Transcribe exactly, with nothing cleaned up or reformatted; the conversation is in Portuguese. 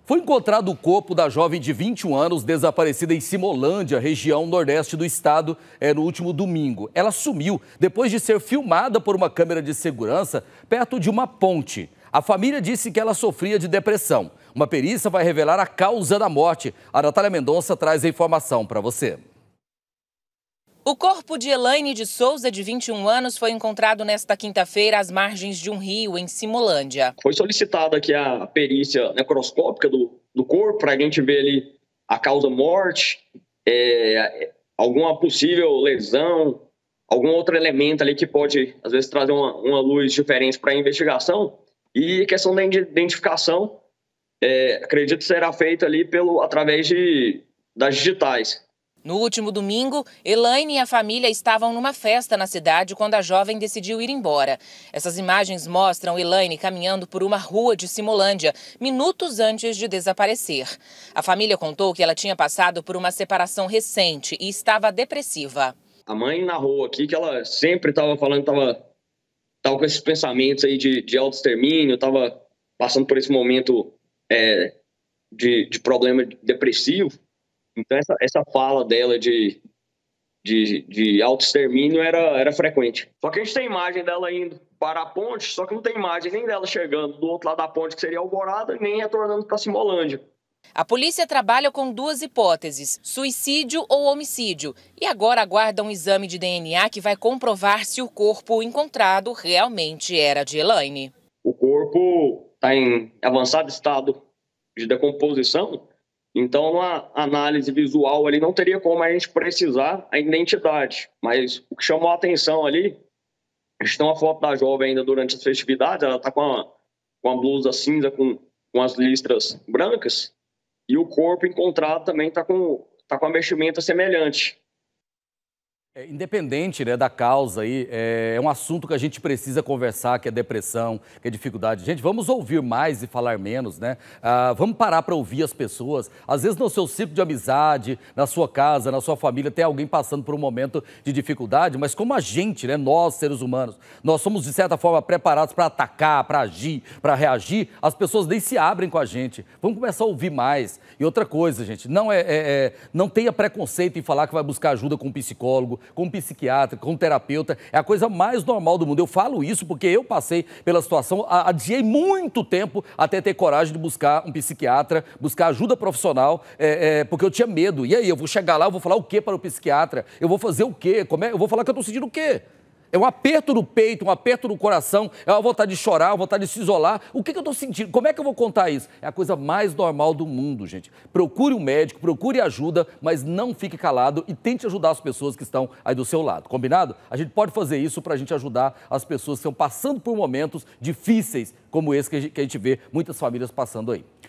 Foi encontrado o corpo da jovem de vinte e um anos desaparecida em Simolândia, região nordeste do estado, é, no último domingo. Ela sumiu depois de ser filmada por uma câmera de segurança perto de uma ponte. A família disse que ela sofria de depressão. Uma perícia vai revelar a causa da morte. A Natália Mendonça traz a informação para você. O corpo de Elaine de Souza, de vinte e um anos, foi encontrado nesta quinta-feira às margens de um rio, em Simolândia. Foi solicitada aqui a perícia necroscópica do, do corpo, para a gente ver ali a causa morte, é, alguma possível lesão, algum outro elemento ali que pode, às vezes, trazer uma, uma luz diferente para a investigação. E a questão da identificação, é, acredito que será feita ali pelo, através de, das digitais. No último domingo, Elaine e a família estavam numa festa na cidade quando a jovem decidiu ir embora. Essas imagens mostram Elaine caminhando por uma rua de Simolândia, minutos antes de desaparecer. A família contou que ela tinha passado por uma separação recente e estava depressiva. A mãe narrou aqui que ela sempre estava falando, estava tava com esses pensamentos aí de, de autoextermínio, estava passando por esse momento é, de, de problema depressivo. Então, essa, essa fala dela de, de, de autoextermínio era, era frequente. Só que a gente tem imagem dela indo para a ponte, só que não tem imagem nem dela chegando do outro lado da ponte, que seria Alvorada, nem retornando para Simolândia. A polícia trabalha com duas hipóteses, suicídio ou homicídio, e agora aguarda um exame de D N A que vai comprovar se o corpo encontrado realmente era de Elaine. O corpo está em avançado estado de decomposição. Então, numa análise visual ali, não teria como a gente precisar a identidade. Mas o que chamou a atenção ali, a gente tem uma foto da jovem ainda durante as festividades, ela está com a, com a blusa cinza com, com as listras brancas, e o corpo encontrado também está com, tá com a vestimenta semelhante. É, independente, né, da causa aí, é, é um assunto que a gente precisa conversar, que é depressão, que é dificuldade. Gente, vamos ouvir mais e falar menos, né? Ah, vamos parar para ouvir as pessoas. Às vezes no seu ciclo de amizade, na sua casa, na sua família, tem alguém passando por um momento de dificuldade, mas como a gente, né, nós seres humanos, nós somos de certa forma preparados para atacar, para agir, para reagir, as pessoas nem se abrem com a gente. Vamos começar a ouvir mais. E outra coisa, gente, não, é, é, é, não tenha preconceito em falar que vai buscar ajuda com um psicólogo, com um psiquiatra, com um terapeuta, é a coisa mais normal do mundo. Eu falo isso porque eu passei pela situação, adiei muito tempo até ter coragem de buscar um psiquiatra, buscar ajuda profissional, é, é, porque eu tinha medo. E aí, eu vou chegar lá, eu vou falar o quê para o psiquiatra? Eu vou fazer o quê? Como é? Eu vou falar que eu estou sentindo o quê? É um aperto no peito, um aperto no coração, é uma vontade de chorar, uma vontade de se isolar. O que, que eu estou sentindo? Como é que eu vou contar isso? É a coisa mais normal do mundo, gente. Procure um médico, procure ajuda, mas não fique calado e tente ajudar as pessoas que estão aí do seu lado. Combinado? A gente pode fazer isso para a gente ajudar as pessoas que estão passando por momentos difíceis, como esse que a gente vê muitas famílias passando aí.